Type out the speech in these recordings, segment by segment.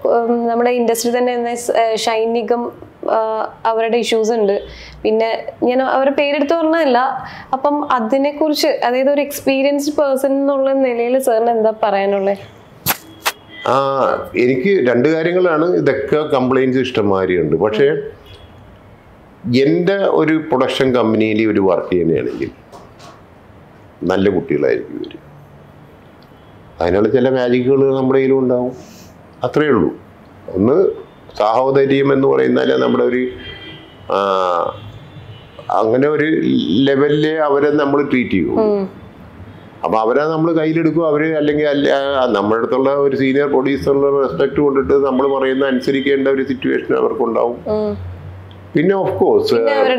നമ്മുടെ ഇൻഡസ്ട്രി തന്നെ ഷൈനികം അവരുടെ ഇഷ്യൂസ് ഉണ്ട്. പിന്നെ ഞാൻ അവരുടെ പേരെടുത്ത് പറഞ്ഞതല്ല. അപ്പം അതിനെക്കുറിച്ച്, അതായത് ഒരു എക്സ്പീരിയൻസ്ഡ് പേഴ്സൺ എന്നുള്ള നിലയിൽ സാറിന് എന്താ പറയാനുള്ളത്? എനിക്ക് രണ്ട് കാര്യങ്ങളാണ്. ഇതൊക്കെ കംപ്ലൈൻറ്റ്സ് ഇഷ്ടംമാതിരിയുണ്ട്. പക്ഷേ എൻ്റെ ഒരു പ്രൊഡക്ഷൻ കമ്പനിയിൽ ഒരു വർക്ക് ചെയ്യുന്നതാണെങ്കിൽ നല്ല കുട്ടികളായിരിക്കും ഇവർ. അതിനുള്ള ചില മാജിക്കുകൾ നമ്മുടെ കയ്യിലും ഉണ്ടാവും. അത്രയേ ഉള്ളൂ. ഒന്ന് സാഹോദര്യം എന്ന് പറയുന്നാൽ നമ്മുടെ ഒരു അങ്ങനെ ഒരു ലെവലിൽ അവരെ നമ്മൾ ട്രീറ്റ് ചെയ്യും. അപ്പം അവരെ നമ്മൾ കയ്യിലെടുക്കും. അവർ അല്ലെങ്കിൽ നമ്മുടെ അടുത്തുള്ള ഒരു സീനിയർ പ്രൊഡ്യൂസറുടെ റെസ്പെക്ട് കൊണ്ടിട്ട് നമ്മൾ പറയുന്ന അനുസരിക്കേണ്ട ഒരു സിറ്റുവേഷൻ അവർക്കുണ്ടാവും. പിന്നെ ഓഫ് കോഴ്സ്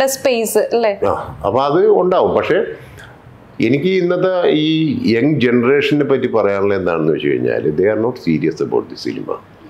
അപ്പം അത് ഉണ്ടാവും. പക്ഷെ എനിക്ക് ഇന്നത്തെ ഈ യങ് ജനറേഷനെ പറ്റി പറയാനുള്ളത് എന്താണെന്ന് വെച്ച് കഴിഞ്ഞാൽ, they are not serious about the cinema.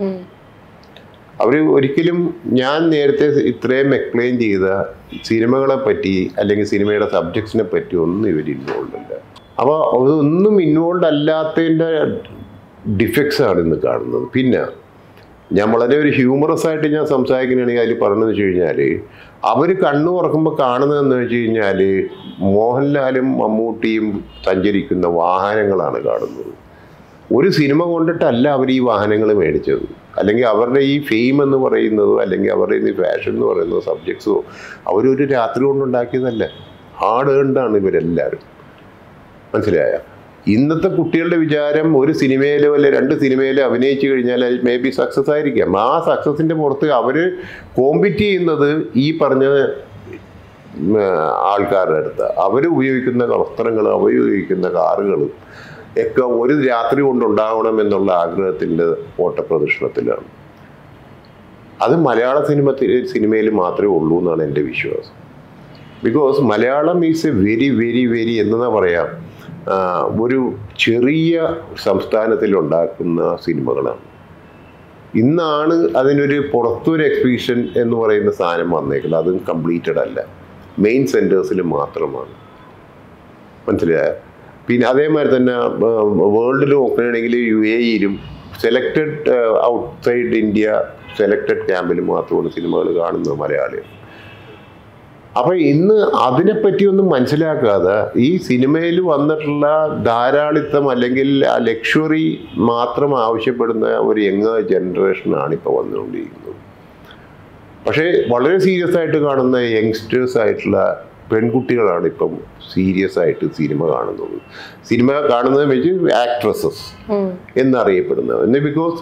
അവർ ഒരിക്കലും ഞാൻ നേരത്തെ ഇത്രയും എക്സ്പ്ലെയിൻ ചെയ്ത സിനിമകളെ പറ്റി അല്ലെങ്കിൽ സിനിമയുടെ സബ്ജക്ട്സിനെ പറ്റി ഒന്നും ഇവർ ഇൻവോൾവ് അല്ല. അപ്പോൾ അതൊന്നും ഇൻവോൾവ് അല്ലാത്തതിൻ്റെ ഡിഫക്ട്സ് ആണ് ഇന്ന് കാണുന്നത്. പിന്നെ ഞാൻ വളരെ ഒരു ഹ്യൂമറസ് ആയിട്ട് ഞാൻ സംസാരിക്കുകയാണെങ്കിൽ അതിൽ പറഞ്ഞതെന്ന് വെച്ച് കഴിഞ്ഞാൽ, അവർ കണ്ണു തുറക്കുമ്പോൾ കാണുന്നതെന്ന് വെച്ച് കഴിഞ്ഞാൽ മോഹൻലാലും മമ്മൂട്ടിയും സഞ്ചരിക്കുന്ന വാഹനങ്ങളാണ് കാണുന്നത്. ഒരു സിനിമ കൊണ്ടിട്ടല്ല അവർ ഈ വാഹനങ്ങൾ മേടിച്ചത്. അല്ലെങ്കിൽ അവരുടെ ഈ ഫെയിം എന്ന് പറയുന്നതോ അല്ലെങ്കിൽ അവരുടെ ഈ ഫാഷൻ എന്ന് പറയുന്നതോ സബ്ജക്ട്സോ അവരൊരു രാത്രി കൊണ്ടുണ്ടാക്കിയതല്ല. ഹാർഡ് ഏൺഡാണ് ഇവരെല്ലാവരും. മനസ്സിലായ? ഇന്നത്തെ കുട്ടികളുടെ വിചാരം ഒരു സിനിമയിലോ അല്ലെ 2 സിനിമയിലോ അഭിനയിച്ചു കഴിഞ്ഞാൽ അത് മേ ബി സക്സസ് ആയിരിക്കാം. ആ സക്സസിൻ്റെ പുറത്ത് അവർ കോമ്പീറ്റ് ചെയ്യുന്നത് ഈ പറഞ്ഞ ആൾക്കാരുടെ അടുത്ത്. അവർ ഉപയോഗിക്കുന്ന വസ്ത്രങ്ങളും ഉപയോഗിക്കുന്ന കാറുകളും ഒക്കെ ഒരു രാത്രി കൊണ്ടുണ്ടാവണം എന്നുള്ള ആഗ്രഹത്തിൻ്റെ ഓട്ടപ്രദർശനത്തിലാണ്. അത് മലയാള സിനിമയിൽ മാത്രമേ ഉള്ളൂ എന്നാണ് എൻ്റെ വിശ്വാസം. Because Malayalam is a very very very എന്താ പറയാം, ഒരു ചെറിയ സംസ്ഥാനത്തിലുണ്ടാക്കുന്ന സിനിമകളാണ്. ഇന്നാണ് അതിനൊരു പുറത്തൊരു എക്സിബിഷൻ എന്ന് പറയുന്ന സാധനം വന്നേക്കുന്നത്. അതും കംപ്ലീറ്റഡ് അല്ല, മെയിൻ സെൻറ്റേഴ്സിൽ മാത്രമാണ്. മനസ്സിലായ? പിന്നെ അതേമാതിരി തന്നെ വേൾഡിൽ നോക്കുകയാണെങ്കിൽ UAE-യിലും സെലക്റ്റഡ് ഔട്ട്സൈഡ് ഇന്ത്യ സെലക്റ്റഡ് ക്യാമ്പിൽ മാത്രമാണ് സിനിമകൾ കാണുന്നത് മലയാളികൾ. അപ്പം ഇന്ന് അതിനെപ്പറ്റിയൊന്നും മനസ്സിലാക്കാതെ ഈ സിനിമയിൽ വന്നിട്ടുള്ള ധാരാളിത്തം അല്ലെങ്കിൽ ആ ലക്ഷറി മാത്രം ആവശ്യപ്പെടുന്ന ഒരു യങ് ജനറേഷനാണ് ഇപ്പോൾ വന്നുകൊണ്ടിരിക്കുന്നത്. പക്ഷേ വളരെ സീരിയസ് ആയിട്ട് കാണുന്ന യങ്സ്റ്റേഴ്സ് ആയിട്ടുള്ള പെൺകുട്ടികളാണ് ഇപ്പം സീരിയസ് ആയിട്ട് സിനിമ കാണുന്നത്. സിനിമ കാണുന്നത് വെച്ച് ആക്ട്രസസ് എന്നറിയപ്പെടുന്നത്. എന്ന് ബിക്കോസ്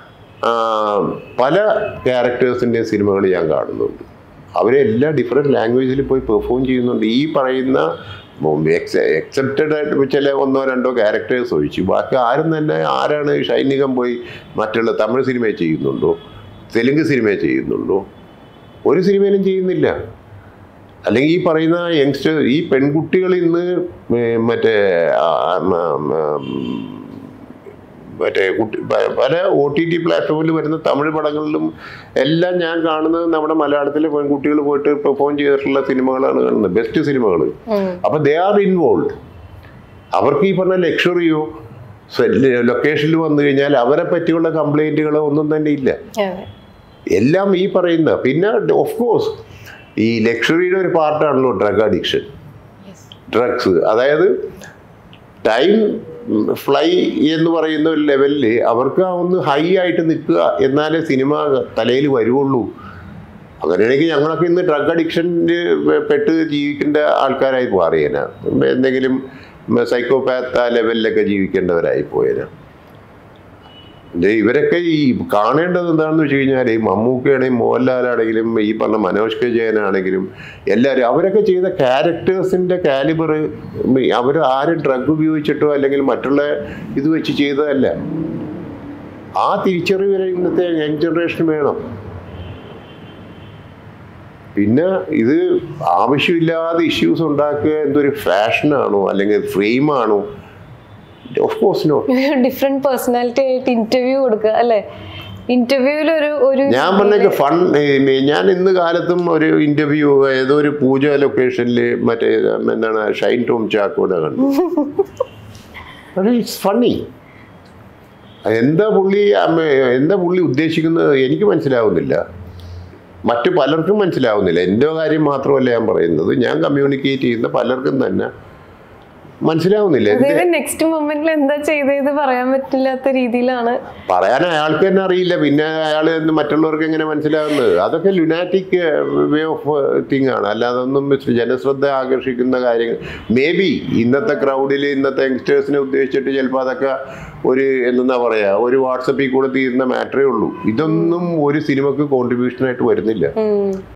പല ക്യാരക്ടേഴ്സിൻ്റെയും സിനിമകൾ ഞാൻ കാണുന്നുണ്ട്. അവരെല്ലാ ഡിഫറെൻറ്റ് ലാംഗ്വേജിൽ പോയി പെർഫോം ചെയ്യുന്നുണ്ട്. ഈ പറയുന്ന എക്സെപ്റ്റഡ് ആയിട്ട് ചില 1-2 ക്യാരക്ടേഴ്സ് ഒഴിച്ച് ബാക്കി ആരും തന്നെ ആരാണ് ഷൈനികം പോയി മറ്റുള്ള തമിഴ് സിനിമയെ ചെയ്യുന്നുണ്ടോ, തെലുങ്ക് സിനിമയെ ചെയ്യുന്നുണ്ടോ? ഒരു സിനിമയിലും ചെയ്യുന്നില്ല. അല്ലെങ്കിൽ ഈ പറയുന്ന യങ്സ്റ്റേഴ്സ്, ഈ പെൺകുട്ടികൾ ഇന്ന് മറ്റേ പല OTT പ്ലാറ്റ്ഫോമിൽ വരുന്ന തമിഴ് പടങ്ങളിലും എല്ലാം ഞാൻ കാണുന്നത് നമ്മുടെ മലയാളത്തിലെ പെൺകുട്ടികൾ പോയിട്ട് പെർഫോം ചെയ്തിട്ടുള്ള സിനിമകളാണ് കാണുന്നത്, ബെസ്റ്റ് സിനിമകൾ. അപ്പം ദേ ആർ ഇൻവോൾവ്. അവർക്ക് ഈ പറഞ്ഞ ലക്ഷറിയോ ലൊക്കേഷനിൽ വന്നു കഴിഞ്ഞാൽ അവരെ പറ്റിയുള്ള കംപ്ലൈൻറ്റുകളോ ഒന്നും തന്നെ ഇല്ല. എല്ലാം ഈ പറയുന്ന. പിന്നെ ഓഫ് കോഴ്സ് ഈ ലക്ഷറിയുടെ ഒരു പാർട്ടാണല്ലോ ഡ്രഗ് അഡിക്ഷൻ, ഡ്രഗ്സ്. അതായത് ടൈം ഫ്ലൈ എന്ന് പറയുന്ന ഒരു ലെവലിൽ അവർക്ക് ഒന്ന് ഹൈ ആയിട്ട് നിൽക്കുക, എന്നാലേ സിനിമ തലയിൽ വരുവുള്ളൂ. അങ്ങനെയാണെങ്കിൽ ഞങ്ങളൊക്കെ ഇന്ന് ഡ്രഗ് അഡിക്ഷനിൽ പെട്ട് ജീവിക്കേണ്ട ആൾക്കാരായി മാറിയേനാ. എന്തെങ്കിലും സൈക്കോപാത്ത് ലെവലിലൊക്കെ ജീവിക്കേണ്ടവരായി പോയേനാ. ഇവരൊക്കെ ഈ കാണേണ്ടത് എന്താണെന്ന് വെച്ച് കഴിഞ്ഞാൽ, ഈ മമ്മൂക്കയാണെങ്കിലും മോഹൻലാലാണെങ്കിലും ഈ പറഞ്ഞ മനോജ് കെ ജയനാണെങ്കിലും എല്ലാവരും അവരൊക്കെ ചെയ്ത ക്യാരക്ടേഴ്സിൻ്റെ കാലിബർ അവർ ആരും ഡ്രഗ് ഉപയോഗിച്ചിട്ടോ അല്ലെങ്കിൽ മറ്റുള്ള ഇത് വെച്ച് ചെയ്തതല്ല. ആ തിരിച്ചറിവ് ഇന്നത്തെ യങ് ജനറേഷൻ വേണം. പിന്നെ ഇത് ആവശ്യമില്ലാതെ ഇഷ്യൂസ് ഉണ്ടാക്കുക എന്തൊരു ഫാഷനാണോ അല്ലെങ്കിൽ ഫ്രെയിമാണോ? Of course not. Different personality ആയിട്ട് ഇന്റർവ്യൂ കൊടുക്കുക അല്ലേ? ഇന്റർവ്യൂവിൽ ഞാൻ പറഞ്ഞ ഫൺ. ഞാൻ ഇന്ന് കാലത്തും ഒരു ഇന്റർവ്യൂ ഏതോ ഒരു പൂജ ലൊക്കേഷനിൽ മറ്റേ എന്താണ് ഷൈൻ ടോം ചാക്കോടെ കണ്ടു. It's funny. എന്താ പുള്ളി ഉദ്ദേശിക്കുന്നത് എനിക്ക് മനസ്സിലാവുന്നില്ല, മറ്റു പലർക്കും മനസ്സിലാവുന്നില്ല. എൻ്റെ കാര്യം മാത്രമല്ല ഞാൻ പറയുന്നത്, ഞാൻ കമ്മ്യൂണിക്കേറ്റ് ചെയ്യുന്ന പലർക്കും തന്നെ മനസ്സിലാവുന്നില്ല. നെക്സ്റ്റ് മൊമെന്റിൽ എന്താ ചെയ്തത് പറയാൻ പറ്റില്ലാത്ത രീതിയിലാണ്. പറയാൻ അയാൾക്ക് തന്നെ അറിയില്ല, പിന്നെ അയാൾ മറ്റുള്ളവർക്ക് എങ്ങനെ മനസ്സിലാവുന്നത്? അതൊക്കെ ലുനാറ്റിക് വേ ഓഫ് തിങ് ആണ്, അല്ലാതെ ഒന്നും ജനശ്രദ്ധ ആകർഷിക്കുന്ന കാര്യങ്ങൾ. മേ ബി ഇന്നത്തെ ക്രൗഡിൽ ഇന്നത്തെ യങ്സ്റ്റേഴ്സിനെ ഉദ്ദേശിച്ചിട്ട് ചിലപ്പോൾ അതൊക്കെ എന്താ പറയുക, ഒരു വാട്സപ്പിൽ കൂടെ തീരുന്ന മാറ്ററേ ഉള്ളൂ. ഇതൊന്നും ഒരു സിനിമക്ക് കോൺട്രിബ്യൂഷനായിട്ട് വരുന്നില്ല.